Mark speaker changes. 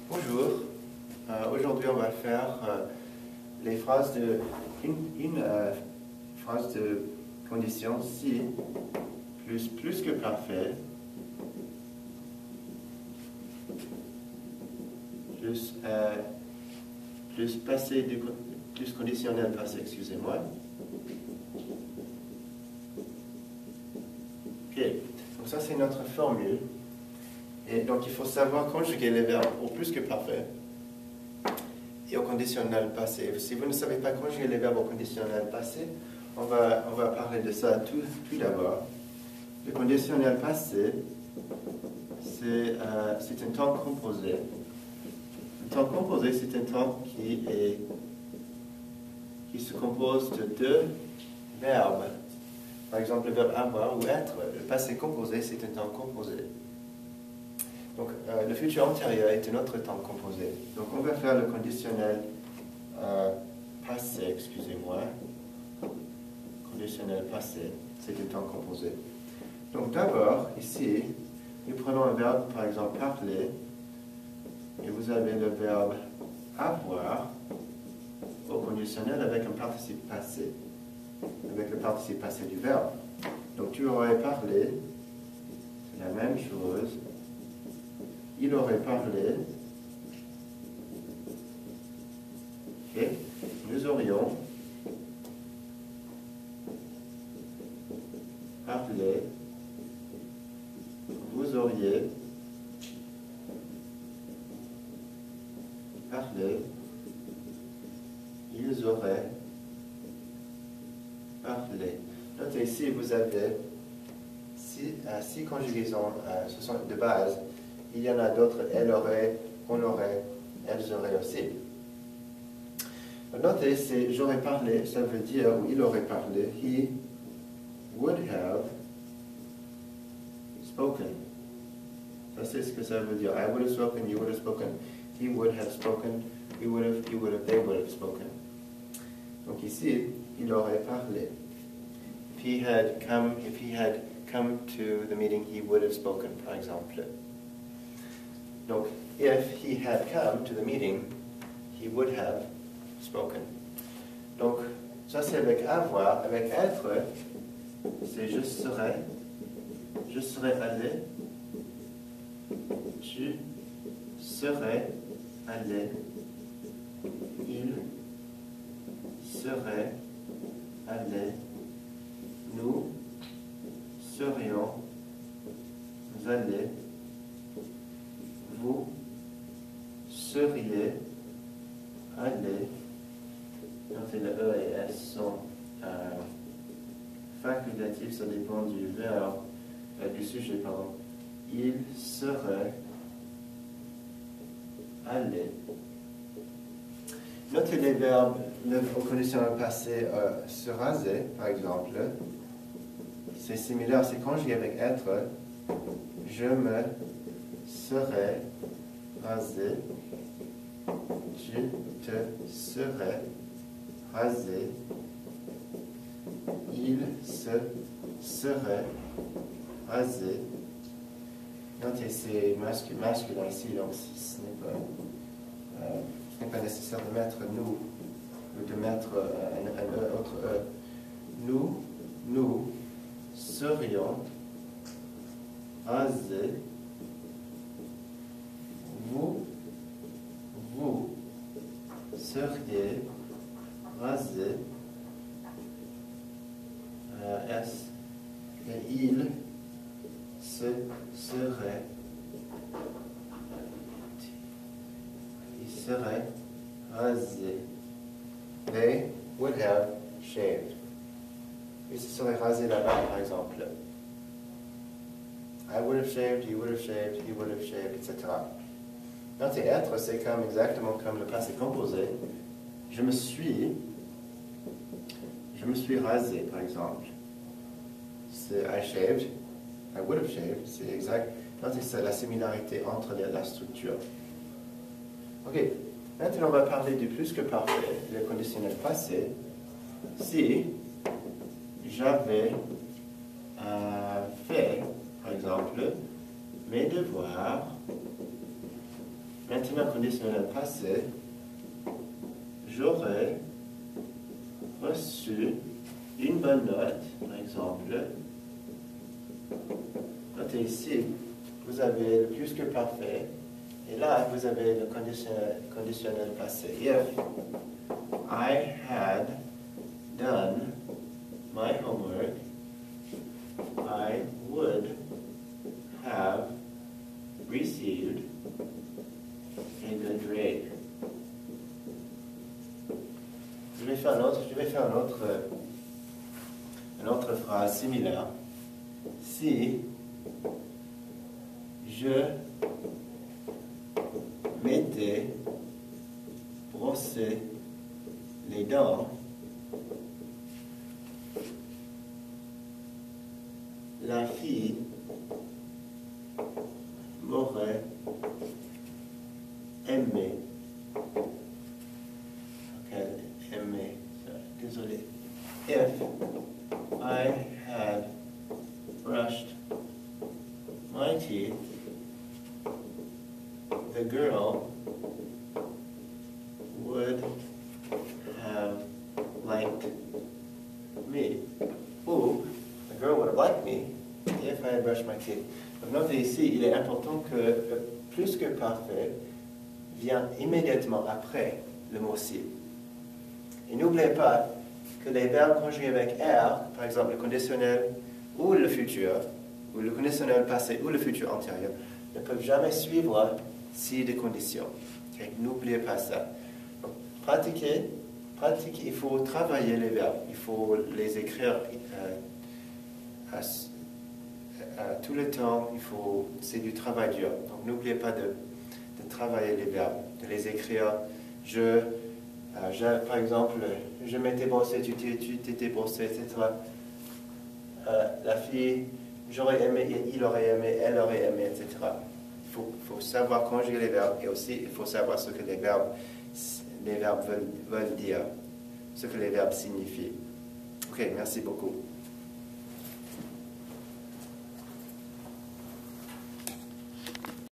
Speaker 1: Bonjour, aujourd'hui on va faire les phrases de une phrase de condition si plus que parfait plus passé plus conditionnel passé, excusez-moi. Ok, donc ça c'est notre formule. Et donc il faut savoir conjuguer les verbes au plus que parfait et au conditionnel passé. Si vous ne savez pas conjuguer les verbes au conditionnel passé, on va parler de ça tout d'abord. Le conditionnel passé, c'est un temps composé. Un temps composé, c'est un temps qui se compose de deux verbes. Par exemple, le verbe avoir ou être. Le passé composé, c'est un temps composé. Donc, le futur antérieur est un autre temps composé. Donc, on va faire le conditionnel passé, excusez-moi. Conditionnel passé, c'est un temps composé. Donc, d'abord, ici, nous prenons un verbe, par exemple, parler, et vous avez le verbe avoir au conditionnel avec un participe passé, avec le participe passé du verbe. Donc, tu aurais parlé, c'est la même chose. Il aurait parlé, et nous aurions parlé, vous auriez parlé, ils auraient parlé. Notez ici, vous avez six conjugaisons ce sont de base. Il y en a d'autres, elle aurait, on aurait, elles auraient aussi. Notez, c'est j'aurais parlé, ça veut dire, ou il aurait parlé, he would have spoken. Ça c'est ce que ça veut dire. I would have spoken, you would have spoken, he would have spoken, we would have, you would have, they would have spoken. Donc ici, il aurait parlé. If he had come to the meeting, he would have spoken, par exemple. Donc, if he had come to the meeting, he would have spoken. Donc, ça c'est avec avoir. Avec être, c'est je serais allé, tu serais allé, il serait allé, nous serions allés, vous seriez allés. Notez le E et S sont facultatifs, ça dépend du verbe, du sujet, pardon. Il serait allé. Notez les verbes au conditionnel passé se raser, par exemple. C'est similaire, c'est conjugué avec être. Je me serais rasé, tu te serais rasé, il se serait rasé. Notez, c'est masculin ici, donc ce n'est pas nécessaire de mettre nous ou de mettre un autre E. Nous serions rasés. Vous seriez rasé, S, et il se serait, rasé. They would have shaved. Il se serait rasé là-bas, par exemple. I would have shaved, you would have shaved, he would have shaved, etc. Notez être, c'est exactement comme le passé composé. Je me suis rasé, par exemple. C'est I shaved, I would have shaved, c'est exact. Notez c'est la similarité entre la structure. Ok, maintenant on va parler du plus que parfait, le conditionnel passé. Si j'avais fait, par exemple, mes devoirs Maintenant, conditionnel passé, j'aurais reçu une bonne note, par exemple. Notez ici, vous avez le plus que parfait, et là, vous avez le conditionnel passé. If I had done my homework, I would have received a good grade. Je vais faire une autre phrase similaire. Si je m'étais brossé les dents, la fille m'aurait aimé. Aimé. Désolé. If I had brushed my teeth, the girl would have liked me. Ou, the girl would have liked me if I had brushed my teeth. Donc notez ici, il est important que le plus que parfait vient immédiatement après le mot si. Et n'oubliez pas que les verbes conjugués avec R, par exemple le conditionnel ou le futur, ou le conditionnel passé ou le futur antérieur, ne peuvent jamais suivre si des conditions. Okay? N'oubliez pas ça. Donc, pratiquez, il faut travailler les verbes, il faut les écrire à tout le temps, c'est du travail dur. Donc n'oubliez pas de travailler les verbes, de les écrire. Par exemple, je m'étais brossé, tu t'étais brossé, etc. La fille, j'aurais aimé, il aurait aimé, elle aurait aimé, etc. Il faut savoir conjuguer les verbes et aussi il faut savoir ce que les verbes veulent dire, ce que les verbes signifient. Ok, merci beaucoup.